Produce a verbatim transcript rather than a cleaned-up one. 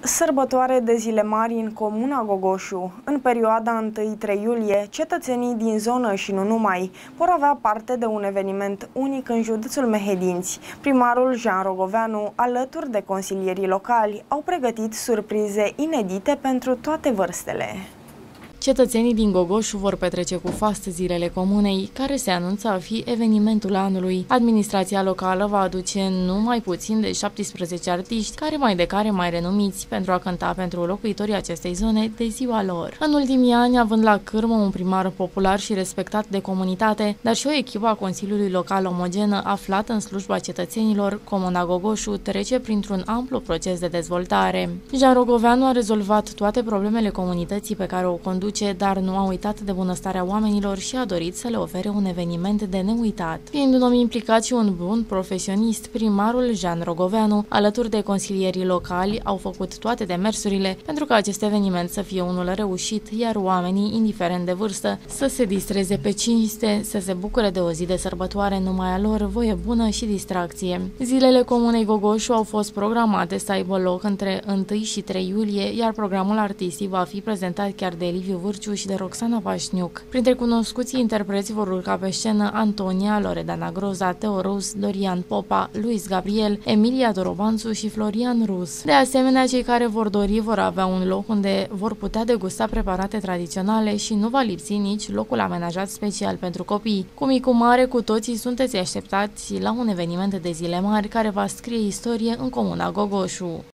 Sărbătoare de zile mari în comuna Gogoșu. În perioada întâi trei iulie, cetățenii din zonă și nu numai vor avea parte de un eveniment unic în județul Mehedinți. Primarul Jean Rogoveanu, alături de consilierii locali, au pregătit surprize inedite pentru toate vârstele. Cetățenii din Gogoșu vor petrece cu fast zilele comunei, care se anunță a fi evenimentul anului. Administrația locală va aduce numai puțin de șaptesprezece artiști, care mai de care mai renumiți, pentru a cânta pentru locuitorii acestei zone de ziua lor. În ultimii ani, având la cârmă un primar popular și respectat de comunitate, dar și o echipă a Consiliului Local omogenă aflată în slujba cetățenilor, comuna Gogoșu trece printr-un amplu proces de dezvoltare. Jean Rogoveanu a rezolvat toate problemele comunității pe care o conduce, dar nu a uitat de bunăstarea oamenilor și a dorit să le ofere un eveniment de neuitat. Fiind un om implicat și un bun profesionist, primarul Jean Rogoveanu, alături de consilierii locali, au făcut toate demersurile pentru ca acest eveniment să fie unul reușit, iar oamenii, indiferent de vârstă, să se distreze pe cinste, să se bucure de o zi de sărbătoare numai a lor, voie bună și distracție. Zilele comunei Gogoșu au fost programate să aibă loc între întâi și trei iulie, iar programul artistic va fi prezentat chiar de Liviu Vârciu și de Roxana Pașniuc. Printre cunoscuții interpreți vor urca pe scenă Antonia, Loredana Groza, Teo Rus, Dorian Popa, Luis Gabriel, Emilia Dorobanțu și Florian Rus. De asemenea, cei care vor dori vor avea un loc unde vor putea degusta preparate tradiționale și nu va lipsi nici locul amenajat special pentru copii. Cu mic cu mare, cu toții sunteți așteptați la un eveniment de zile mari care va scrie istorie în comuna Gogoșu.